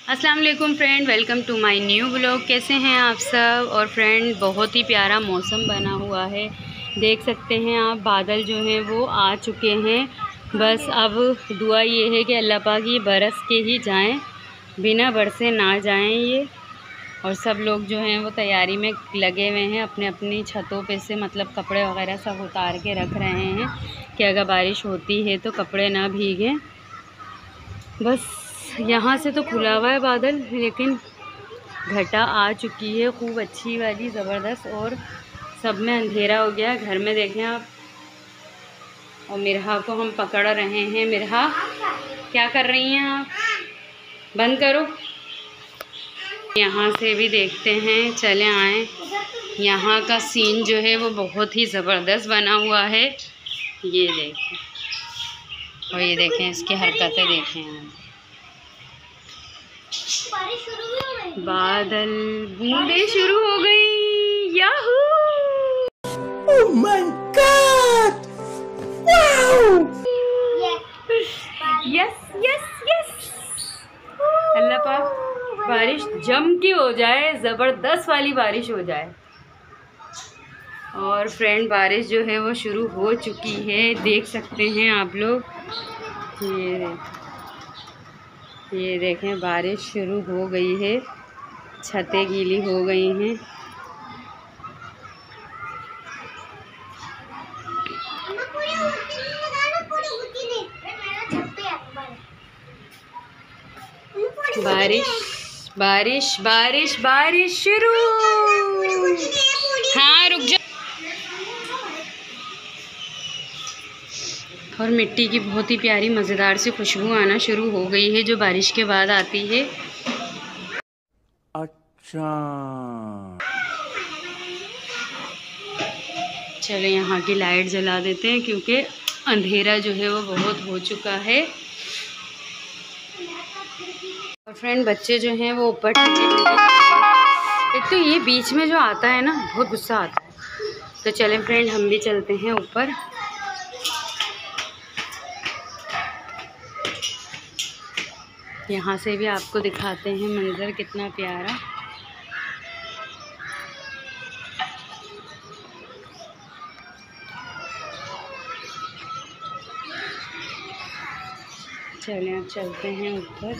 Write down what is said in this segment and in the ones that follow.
अस्सलाम वालेकुम friend, welcome to my new blog. कैसे हैं आप सब। और फ्रेंड बहुत ही प्यारा मौसम बना हुआ है, देख सकते हैं आप। बादल जो हैं वो आ चुके हैं। बस अब दुआ ये है कि अल्लाह पाक ये बरस के ही जाएं, बिना बरसे ना जाएं ये। और सब लोग जो हैं वो तैयारी में लगे हुए हैं, अपने अपनी छतों पे से मतलब कपड़े वगैरह सब उतार के रख रहे हैं कि अगर बारिश होती है तो कपड़े ना भीगें। बस यहाँ से तो खुला हुआ है बादल, लेकिन घटा आ चुकी है खूब अच्छी वाली ज़बरदस्त, और सब में अंधेरा हो गया। घर में देखें आप, और मिरहा को हम पकड़ रहे हैं। मिरहा क्या कर रही हैं आप, बंद करो। यहाँ से भी देखते हैं, चले आएँ। यहाँ का सीन जो है वो बहुत ही ज़बरदस्त बना हुआ है, ये देखें। और ये देखें इसकी हरकतें देखें आप। बादल बूंदे शुरू हो गई, yahoo. Oh my God! Wow! Yes yes yes. अल्लाह पाक बारिश जम की हो जाए, ज़बरदस्त वाली बारिश हो जाए। और फ्रेंड बारिश जो है वो शुरू हो चुकी है, देख सकते हैं आप लोग। ये देखें बारिश शुरू हो गई है, छतें गीली हो गई हैं। बारिश बारिश बारिश बारिश शुरू। हाँ रुक जा। और मिट्टी की बहुत ही प्यारी मज़ेदार सी खुशबू आना शुरू हो गई है, जो बारिश के बाद आती है। अच्छा, चलो यहाँ की लाइट जला देते हैं, क्योंकि अंधेरा जो है वो बहुत हो चुका है। और फ्रेंड बच्चे जो हैं वो ऊपर एक तो ये बीच में जो आता है ना, बहुत गुस्सा आता है। तो चलें फ्रेंड, हम भी चलते हैं ऊपर। यहाँ से भी आपको दिखाते हैं मंजर कितना प्यारा। चलें अब चलते हैं ऊपर।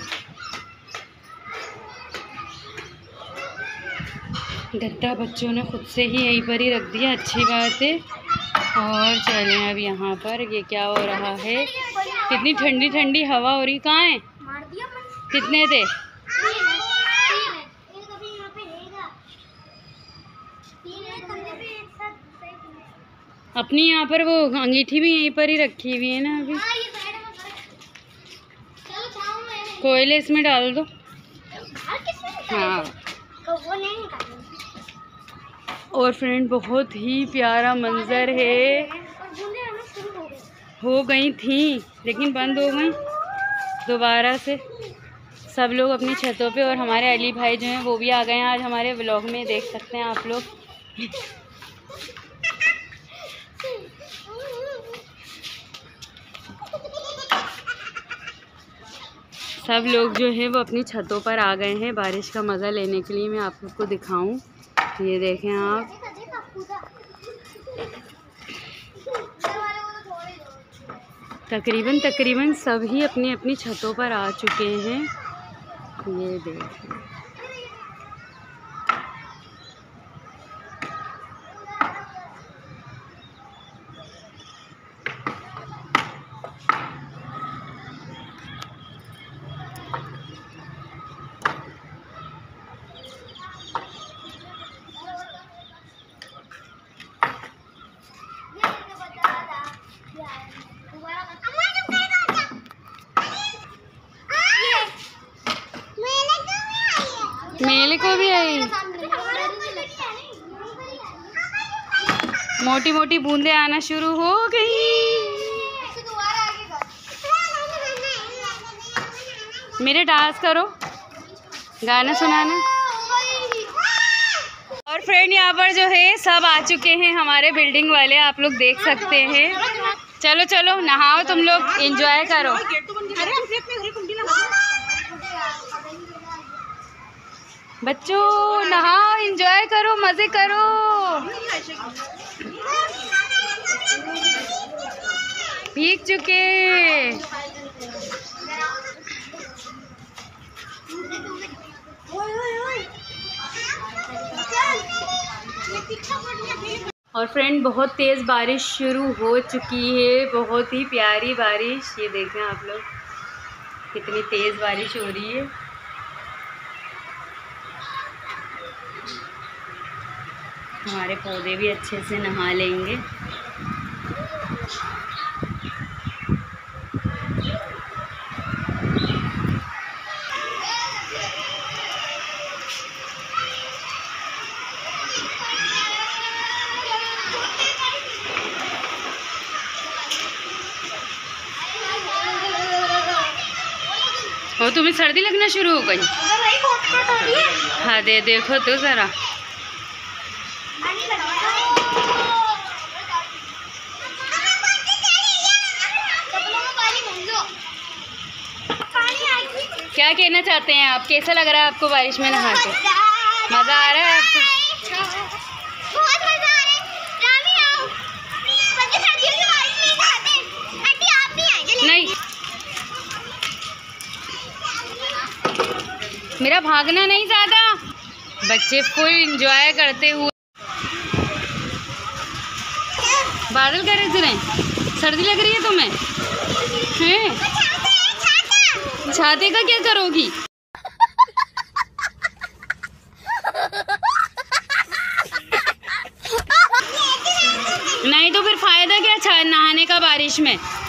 गद्दा बच्चों ने खुद से ही यहीं पर ही रख दिया, अच्छी बात है। और चलें अब यहाँ पर, ये क्या हो रहा है, कितनी ठंडी ठंडी हवा हो रही। कहाँ है, कितने थे? अपनी यहाँ पर वो अंगीठी भी यहीं पर ही रखी हुई है ना अभी। कोयले इसमें डाल दो। हाँ। और फ्रेंड बहुत ही प्यारा मंजर है। हो गई थी लेकिन बंद हो गई दोबारा से। सब लोग अपनी छतों पे, और हमारे अली भाई जो हैं वो भी आ गए हैं आज हमारे व्लॉग में, देख सकते हैं आप लोग। सब लोग जो है वो अपनी छतों पर आ गए हैं बारिश का मज़ा लेने के लिए। मैं आप लोग को दिखाऊं, ये देखें आप। तकरीबन सभी अपनी अपनी छतों पर आ चुके हैं, ये देखें। मेले को भी आई, मोटी मोटी बूंदे आना शुरू हो गई। मेरे डांस करो, गाना सुनाना। और फ्रेंड यहाँ पर जो है सब आ चुके हैं हमारे बिल्डिंग वाले, आप लोग देख सकते हैं। चलो चलो नहाओ, तुम लोग एंजॉय करो। बच्चों नहाओ, एंजॉय करो, मजे करो। भीग चुके। और फ्रेंड बहुत तेज़ बारिश शुरू हो चुकी है, बहुत ही प्यारी बारिश। ये देखें आप लोग कितनी तेज़ बारिश हो रही है। हमारे पौधे भी अच्छे से नहा लेंगे। और तुम्हें सर्दी लगना शुरू हो गई? हाँ दे देखो तो ज़रा। क्या कहना चाहते हैं आप? कैसा लग रहा है आपको बारिश में नहा के? मज़ा आ रहा है आपको? बहुत मज़ा आ रहा है। रामी आओ, सर्दियों की बारिश में नहाते हैं। आंटी आप भी आएंगे? नहीं, मेरा भागना नहीं ज़्यादा। बच्चे फुल एंजॉय करते हुए बादल गरज रहे हैं। सर्दी लग रही है तुम्हें? हैं? छाते का क्या करोगी? नहीं तो फिर फायदा क्या नहाने का बारिश में?